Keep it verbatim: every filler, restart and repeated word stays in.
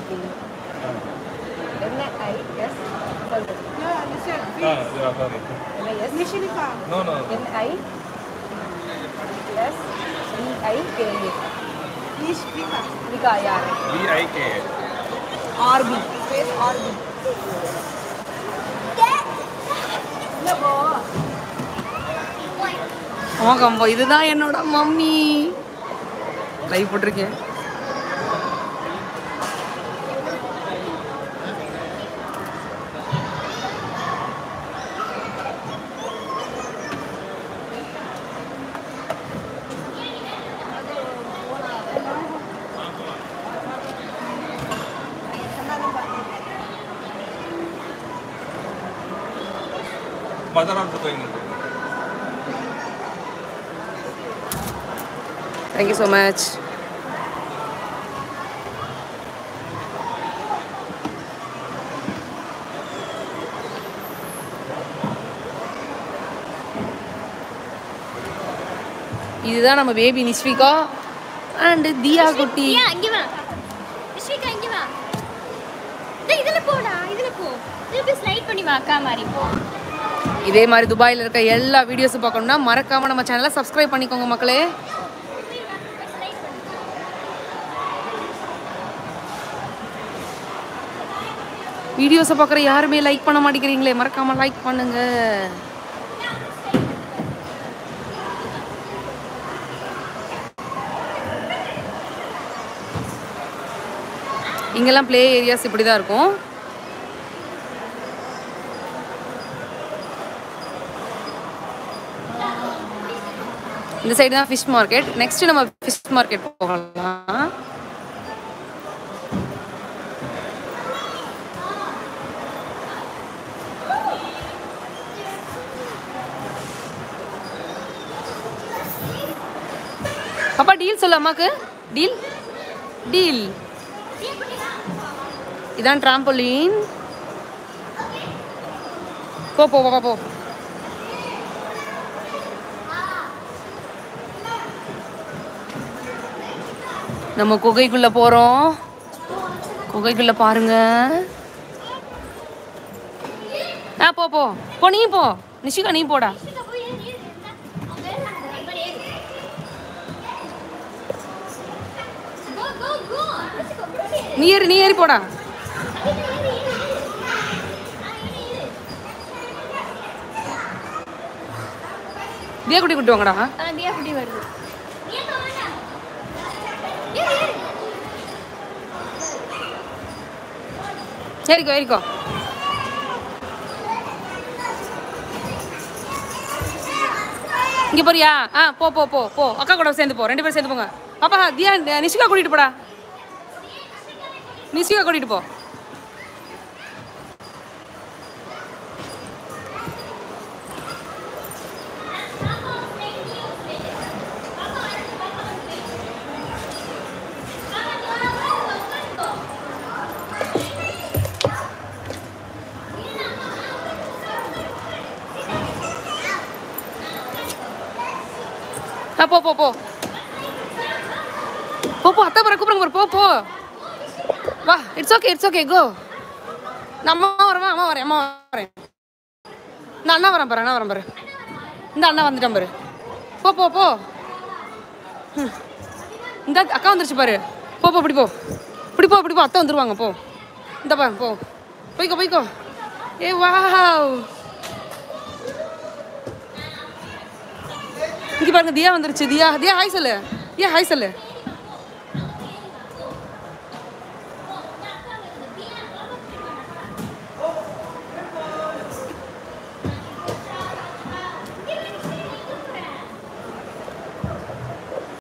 N I S. Yeah, listen. Ah, yeah, sorry. N I S. Nisvika. No, no. N I S V I K A. Nisvika. Vika, yeah. V I K. R B. Space R B. ஆமாக்கம்பா இதுதான் என்னோட mummy live போட்டிருக்கேன். Mother also going. Thank you so much. இதுதான் நம்ம baby நிஸ்விகா and தியா குட்டி. இங்க வா நிஸ்விகா, இங்க வா. டேய் இதல போடா, இதல போ. திருப்பி ஸ்லைட் பண்ணி வா அக்கா மாதிரி போ. இதே மாதிரி துபாயில் இருக்க எல்லா வீடியோஸும் பார்க்கணும்னா மறக்காம நம்ம சேனலை சப்ஸ்கிரைப் பண்ணிக்கோங்க மக்களே. வீடியோஸை பார்க்குற யாருமே லைக் பண்ண மாட்டேங்கிறீங்களே, மறக்காம லைக் பண்ணுங்க. இங்கெல்லாம் ப்ளே ஏரியாஸ் இப்படி தான் இருக்கும். இந்த சைடு தான் ஃபிஷ் மார்க்கெட். நெக்ஸ்ட் நம்ம ஃபிஷ் மார்க்கெட் போகலாம். பாப்பா டீல் சொல்லு அம்மாக்கு. டீல் டீல் இதான் ட்ராம்போலின். போ போ பாப்பா போ. நம்ம குகைக்குள்ள போறோம். குகைக்குள்ள பாருங்க. ஆ போ போ போ நீ போ நிஷிகா, நீ போடா. நீ ஏறி நீ ஏறி போடா. தியா குட்டி குட்டி வாங்கடா. தியா குட்டி வருது. ஏறிக்கோ ஏறிக்கோ. இங்க போறியா? ஆ போ போ போ போ அக்கா கூட சேர்ந்து போ. ரெண்டு பேரும் சேர்ந்து போங்க. பாப்பா தியா நிஷிகா கூட்டிட்டு போடா. நிஷிகா கூட்டிட்டு போ. ஆ போ போ போ போ போ. அத்தை பாரு கூப்பிடுங்க பாரு. போ போ வா. It's okay it's okay go. நான் அம்மா வரேன் அம்மா வரேன் அம்மா வரேன். இந்த அண்ணா வரேன் பாரு அண்ணா வரேன் பாரு. இந்த அண்ணா வந்துட்டான் பாரு. போ போ போ. இந்த அக்கா வந்துருச்சு பாரு. போ போ இப்படி போ இப்படி போ இப்படி போ. அத்தை வந்துருவாங்க போ. இந்த பா போ போய்க்கோ போய்க்கோ. ஏ வாவ். இங்கே பாருங்க தியா வந்துருச்சு. தியா தியா ஹாய் சொல்லு. ஏன் ஹாய் சொல்லு.